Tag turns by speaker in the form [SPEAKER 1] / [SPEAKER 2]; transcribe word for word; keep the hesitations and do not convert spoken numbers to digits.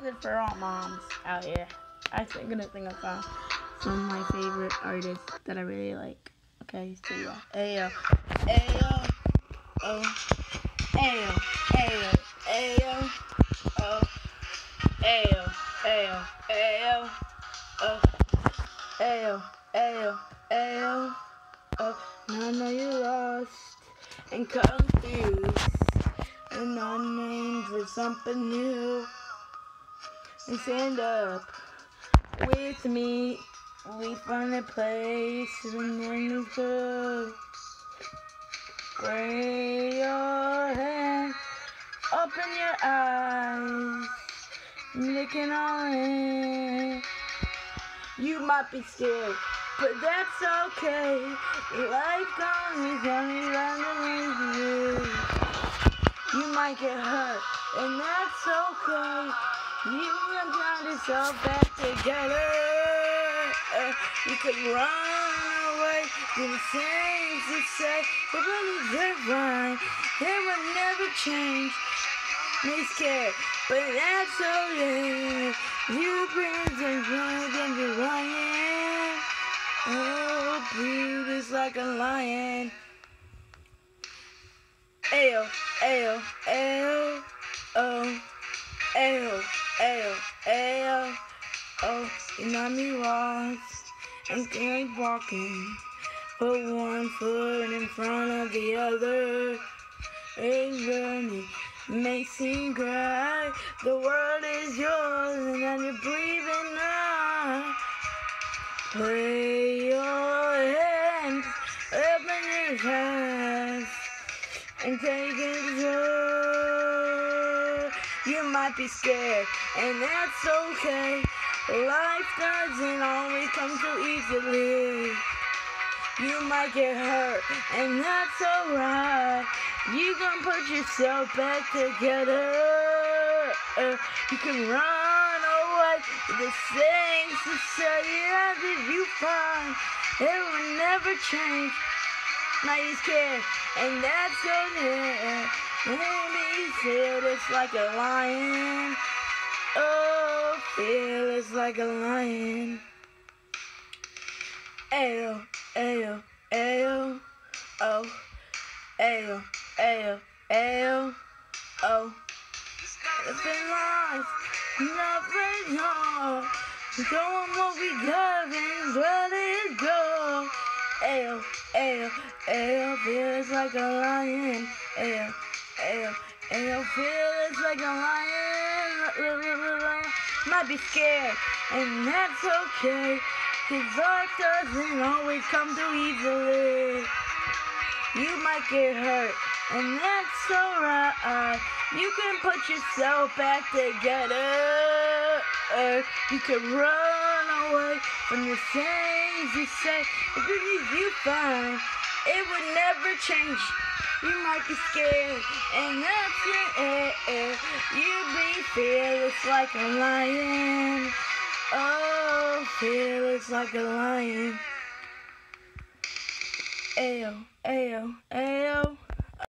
[SPEAKER 1] it for all moms out here. I think gonna think I found some of my favorite artists that I really like. Okay, so yeah. Ayo. Ayo. Oh. Ayo. Ayo. Ayo. Oh. Ayo. Ayo. Ayo. Oh. Ayo. Ayo. Ayo. Oh. Now I know you're lost and confused and unnamed for something new. And stand up with me. We find a place and then we go. Pray your hand, open your eyes, looking all in. You might be scared, but that's okay. Life goes only round the way. You might get hurt, and that's okay. You can find yourself back together. Uh, you could run away to the things you say, but when you divine, they will never change. Be scared, but that's okay. You bring the drug and you're lying. Oh, breathe is like a lion. Ayo, ayo, ayo, oh, ayo, ayo, ayo, oh. You know me lost and keep walking. Put one foot in front of the other. A journey may seem great. The world is yours and then you're breathing now. Play your hands, open your chest, and take control. You might be scared, and that's okay. Life doesn't always come too easily. You might get hurt, and that's alright. You can put yourself back together. Uh, you can run away with the things to say that you find. It will never change. Might be scared, and that's okay. Maybe fearless like a lion. Oh, fearless like a lion. Ayo, ayo, ayo, oh. Ayo, ayo, ayo, oh. Nothing lost, nothing wrong. Don't want what we got and let it go. Ayo, ayo, ayo, feels like a lion. Ayo, ayo, ayo, feels like a lion. Might be scared, and that's okay. Cause life doesn't always come too easily. You might get hurt, and that's alright. You can put yourself back together. You can run away from the things you say. The things you find, it would never change. You might be scared, and that's it. You be fearless like a lion. Oh, fearless like a lion. Ayo, ayo, ayo.